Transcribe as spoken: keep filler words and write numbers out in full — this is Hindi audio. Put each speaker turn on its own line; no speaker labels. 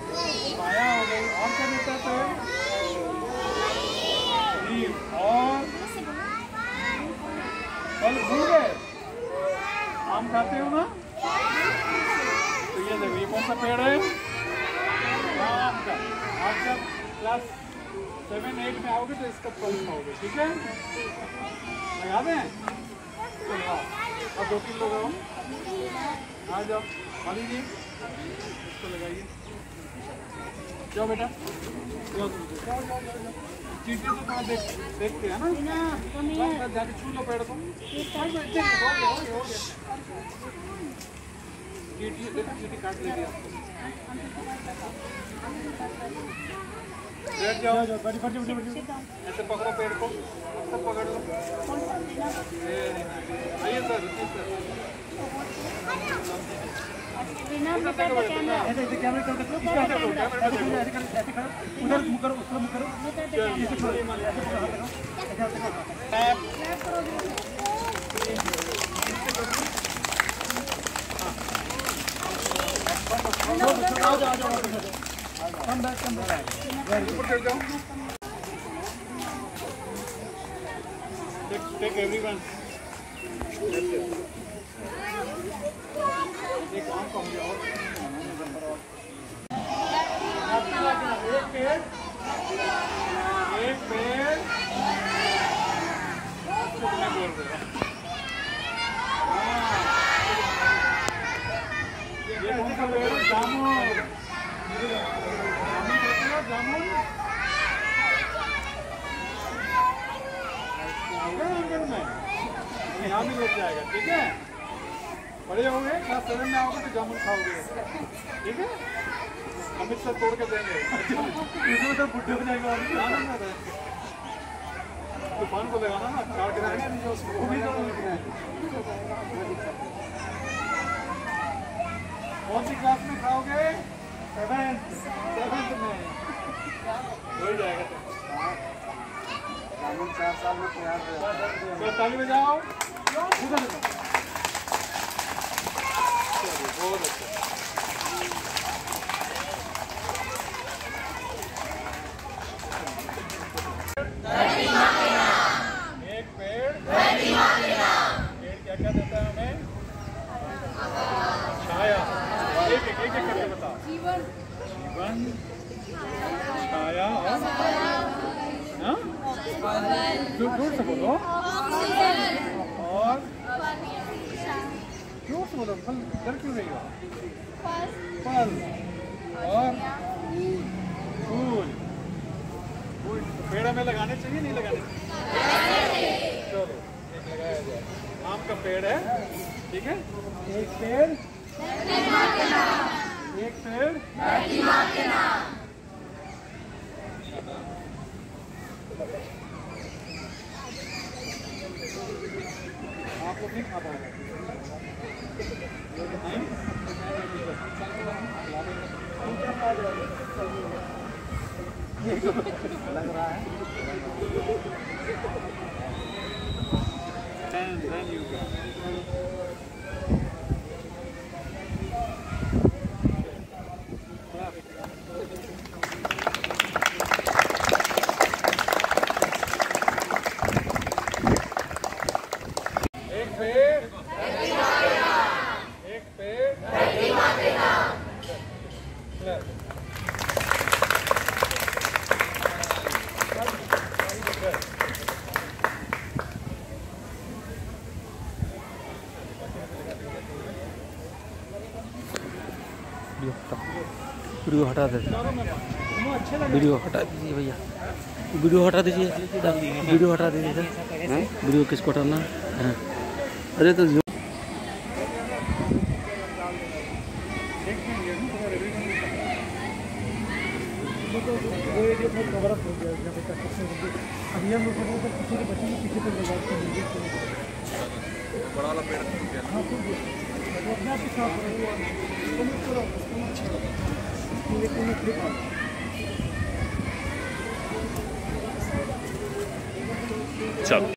छाया हो गई। और क्या देता है पेड़? नीम। और फल भूल गए? आम खाते हो ना? तो ये देखो, ये कौन सा पेड़ है? आम का। आप जब क्लास सेवन एट में आओगे तो इसका फल खाओगे, ठीक है? लगा दें? तो लगाओ। और दो तीन लोग आओ, आ जाओ, खा लीजिए, इसको लगाइए। जाओ बेटा, जाओ जाओ जाओ जाओ। चीटी तो थोड़ा देख देखते हैं ना, जाके छू लो पेड़ को। चीटी देखो, चीटी काट लेगी आपको। बैठ जाओ, ऐसे पकड़ो पेड़ को, सब पकड़ लो। आइए सर, सर ऐसे ऐसे कैमरे कर देखो, उधर मुंह करो, उसका मुंह करो, ऐसे छोड़ो, ऐसे आओ, जाओ, कम बैक, कम बैक, ऊपर चढ़ जाओ। Take, take everyone. एक आम का मुझे और एक पेड़, एक पेड़ कितने बोल रहे हो? ये कौन सा पेड़ है? जामुन। जामुन कहते हो? जामुन यहाँ भी लग जाएगा, ठीक है? बड़े होंगे, क्लास सेवन में आओगे तो जामुन खाओगे, ठीक है? अमित सर तोड़ के देंगे। इसमें तो बुढ़े हो जाएगा, तूफान को लगाना ना, चार के रहेगा नहीं, उसको भी तो कौन सी क्लास में खाओगे? सेवेंथ, सेवेंथ में हो जाएगा। जामुन चार साल में तैयार हो जाता है। ताली बजाओ। बहुत अच्छा। एक पेड़, पेड़ क्या क्या देता है हमें? छाया। एक एक एक करके बताओ। जीवन, जीवन, छाया और जोर से बोलो। और जोर से बोलो, फल डर क्यों रही हो? फल और फूल। फूल पेड़ में लगाने चाहिए, नहीं लगाने चाहिए? चलो एक लगाया जाए। आम का पेड़ है, ठीक है? एक पेड़, एक पेड़, आप लोग नहीं खा पाओगे। लग रहा है। And then you go. एक पेड़, एक पेड़,
वीडियो हटा दे, वीडियो हटा दीजिए भैया, वीडियो हटा दीजिए, वीडियो हटा दीजिए सर। वीडियो किसको हटाना है? अरे तो जो
बड़ा वाला पेड़ चलो।